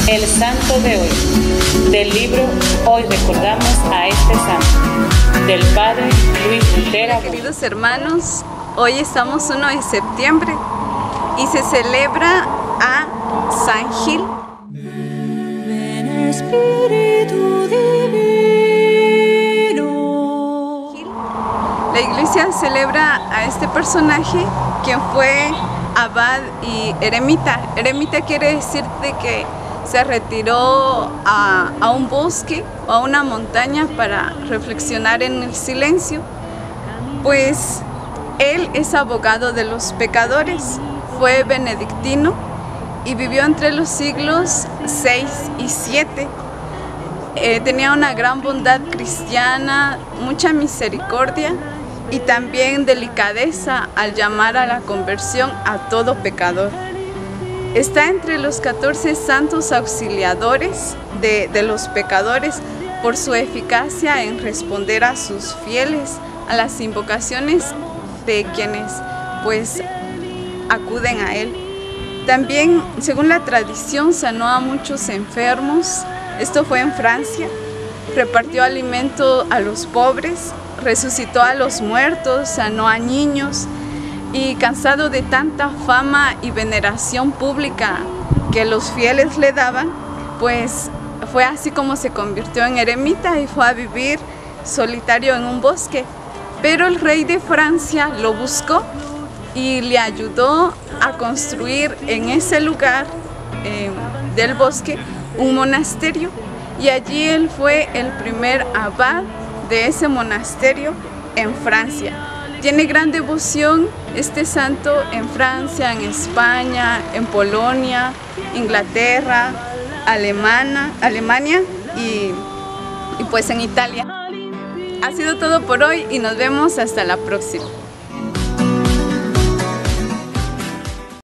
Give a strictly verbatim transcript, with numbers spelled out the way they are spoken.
El santo de hoy, del libro Hoy recordamos a este santo, del padre Luis Lutera. Queridos hermanos, hoy estamos uno de septiembre y se celebra a San Gil. Ven Espíritu Divino. Gil. La iglesia celebra a este personaje quien fue abad y eremita. Eremita quiere decir de que se retiró a, a un bosque o a una montaña para reflexionar en el silencio, pues él es abogado de los pecadores, fue benedictino y vivió entre los siglos seis y siete. Eh, tenía una gran bondad cristiana, mucha misericordia y también delicadeza al llamar a la conversión a todo pecador. Está entre los catorce santos auxiliadores de, de los pecadores por su eficacia en responder a sus fieles, a las invocaciones de quienes pues acuden a él. También, según la tradición, sanó a muchos enfermos. Esto fue en Francia. Repartió alimento a los pobres, resucitó a los muertos, sanó a niños. Y cansado de tanta fama y veneración pública que los fieles le daban, pues fue así como se convirtió en eremita y fue a vivir solitario en un bosque. Pero el rey de Francia lo buscó y le ayudó a construir en ese lugar eh, del bosque un monasterio, y allí él fue el primer abad de ese monasterio en Francia. Tiene gran devoción este santo en Francia, en España, en Polonia, Inglaterra, Alemana, Alemania y, y pues en Italia. Ha sido todo por hoy y nos vemos hasta la próxima.